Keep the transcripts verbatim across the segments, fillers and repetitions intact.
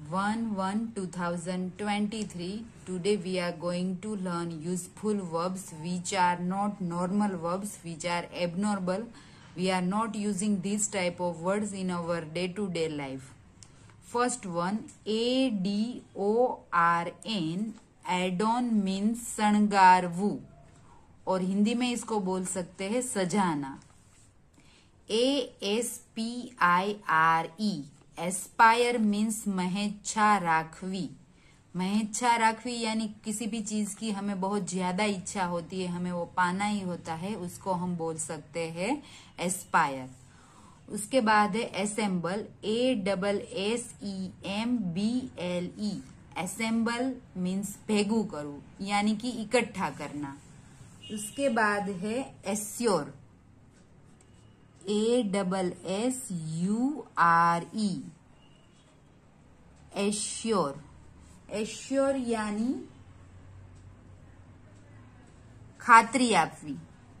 one one two thousand twenty-three. Today we are going to learn useful verbs which are not normal verbs, which are abnormal. We are not using this type of words in our day-to-day life. First one, A D O R N. Adorn means शणगारवू और हिंदी में इसको बोल सकते हैं सजाना. A S P I R E. Aspire means महेच्छा राखवी. महेच्छा राखवी यानी किसी भी चीज की हमें बहुत ज्यादा इच्छा होती है, हमें वो पाना ही होता है, उसको हम बोल सकते हैं एस्पायर. उसके बाद है assemble. A double S E M B L E. Assemble means भेगू करू यानी कि इकट्ठा करना. उसके बाद है assure. A double S U R E. Assure. Assure यानी खातरी आपवी.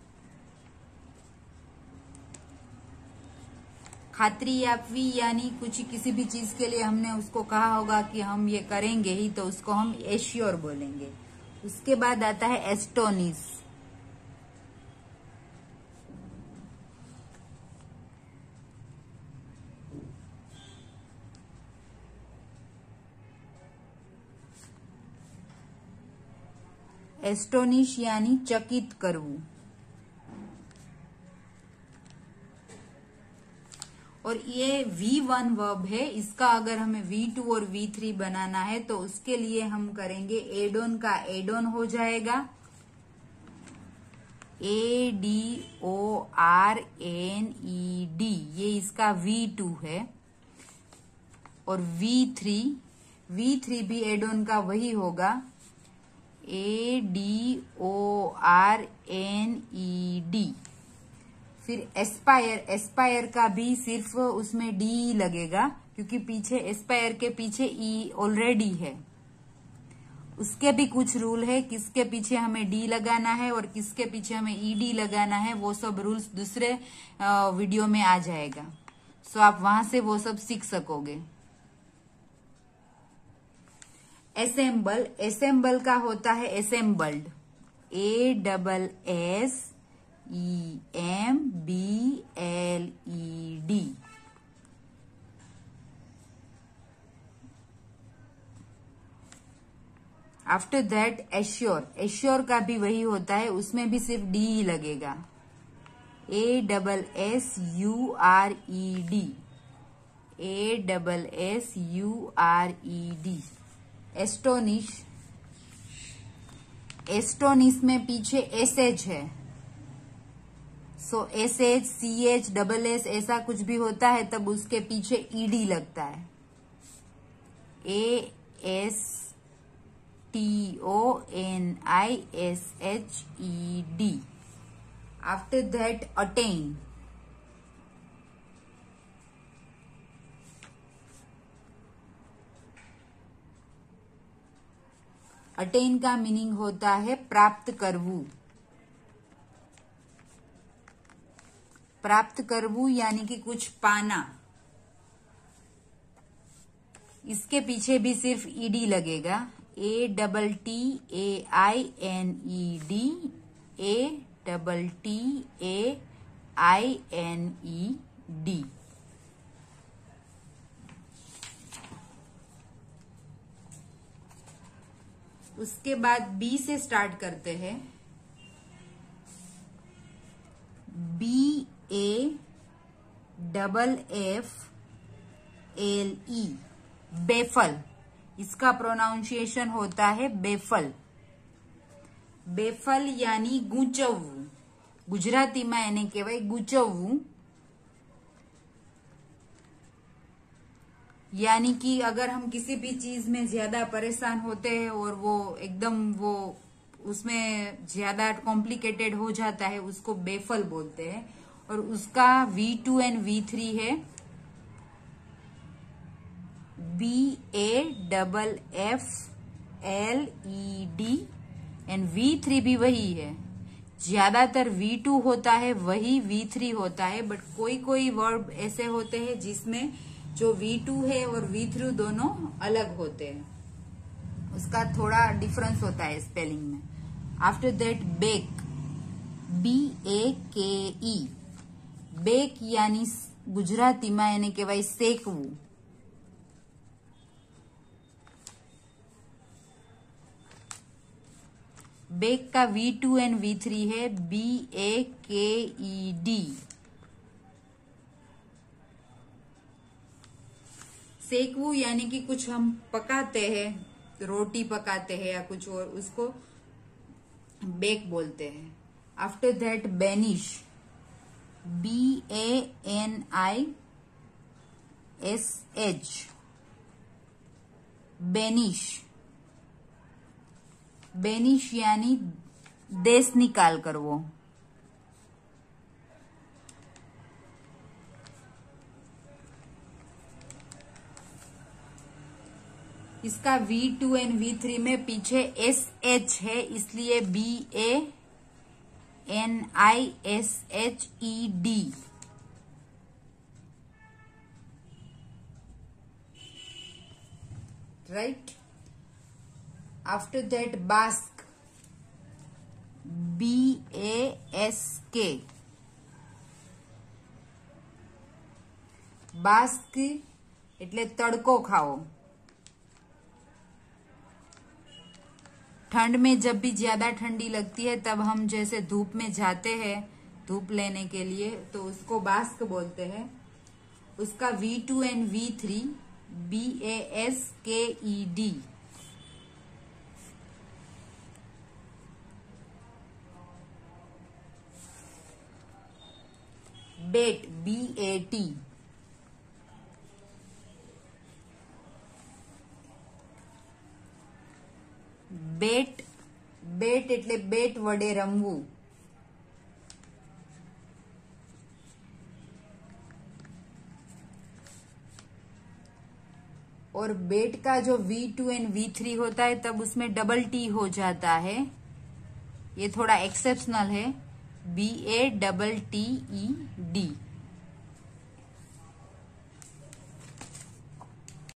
खातरी आपवी यानी कुछ किसी भी चीज के लिए हमने उसको कहा होगा कि हम ये करेंगे ही, तो उसको हम एश्योर बोलेंगे. उसके बाद आता है एस्टोनिश. एस्टोनिश यानी चकित करवू. और ये वी वन वर्ब है. इसका अगर हमें वी टू और वी थ्री बनाना है तो उसके लिए हम करेंगे एडोन का एडोन हो जाएगा. A D O R N E D. ये इसका वी टू है. और वी थ्री. वी थ्री भी एडोन का वही होगा. A D O R N E D. फिर एस्पायर. एस्पायर का भी सिर्फ उसमें डी लगेगा क्योंकि पीछे एस्पायर के पीछे ई ऑलरेडी है. उसके भी कुछ रूल है, किसके पीछे हमें डी लगाना है और किसके पीछे हमें ई डी लगाना है. वो सब रूल्स दूसरे वीडियो में आ जाएगा, सो आप वहां से वो सब सीख सकोगे. असेंबल. असेंबल का होता है assembled. A double S E M B L E D. After that assure. Assure का भी वही होता है, उसमें भी सिर्फ डी ही लगेगा. A double S U R E D. A double S U R E D. Astonish. Astonish में पीछे एस एच है, so S H C H double S ऐसा कुछ भी होता है तब उसके पीछे ईडी लगता है. A S T O N I S H E D. After that attain. Attain का मीनिंग होता है प्राप्त करवू. प्राप्त करवू यानी कि कुछ पाना. इसके पीछे भी सिर्फ ईडी लगेगा. A double T A I N E D. A double T A I N E D. उसके बाद बी से स्टार्ट करते हैं. B A double F L E. Baffle. इसका प्रोनाउंसिएशन होता है बेफल. बेफल यानी गूंचवू. गुजरातीમાં એને કહેવાય ગૂંચવવું. यानी कि अगर हम किसी भी चीज में ज्यादा परेशान होते हैं और वो एकदम वो उसमें ज्यादा कॉम्प्लिकेटेड हो जाता है, उसको बेफल बोलते हैं. और उसका V two and V three है. B A double F L E D. And V three भी वही है. ज्यादातर वी टू होता है, वही वी थ्री होता है, बट कोई कोई वर्ब ऐसे होते हैं जिसमें जो वी टू है और वी थ्री दोनों अलग होते हैं, उसका थोड़ा डिफरेंस होता है स्पेलिंग में. After that bake, B A K E. Bake યાની ગુજરાતીમાં એને કહેવાય શેકવું. बेक का V two and V three है B A K E D. सेकवू यानी कि कुछ हम पकाते हैं, रोटी पकाते हैं या कुछ और, उसको बेक बोलते हैं. After that banish, B A N I S H. Banish. Banish यानी देश निकाल करवो. इसका V two and V three में पीछे एस एच है, इसलिए B A N I S H E D. Right. After that bask, B A S K. Bask એટલે તડકો ખાઓ. ठंड में जब भी ज्यादा ठंडी लगती है तब हम जैसे धूप में जाते हैं धूप लेने के लिए, तो उसको बास्क बोलते हैं. उसका V two and V three B A S K E D. Bat, B A T. Bat, bat એટલે બેટ વડે રમવું. और बेट का जो V two and V three होता है तब उसमें डबल टी हो जाता है, ये थोड़ा एक्सेप्शनल है. B A double T E D.